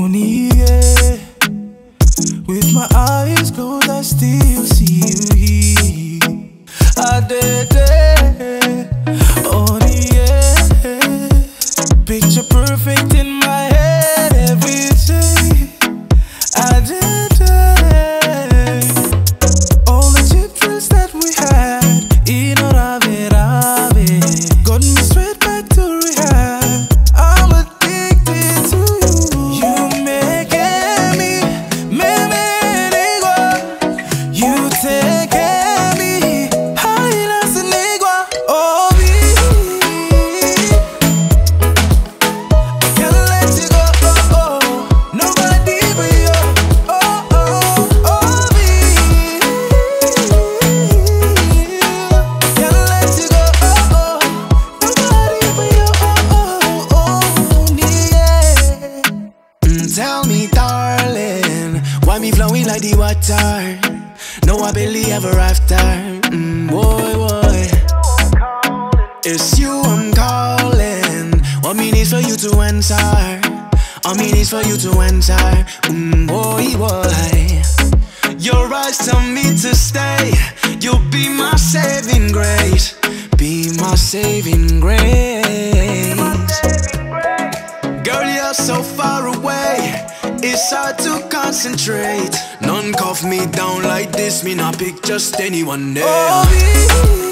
only, yeah. With my eyes closed, I still see you here. I did it, only, yeah. Picture perfect in my head every day. I did it. All the children that we had, in or it, got me straight back to rehab. I'm addicted to you. You making me, you take care of me, high as a nigga. Oh, I can't let you go. Oh, oh. Nobody but you. Oh, oh, oh, me. Can't let you go. Oh, oh. Nobody but you. Oh, oh, oh, yeah. Tell me, darling, why me flowing like the water? No, I barely ever after. Boy, boy, it's you I'm calling. All me needs for you to answer. All me needs for you to answer. Boy, boy, your eyes tell me to stay. You'll be my saving grace. Be my saving grace. Girl, you're so far away. It's hard to concentrate. None cuff me down like this. Me not pick just anyone there. Oh,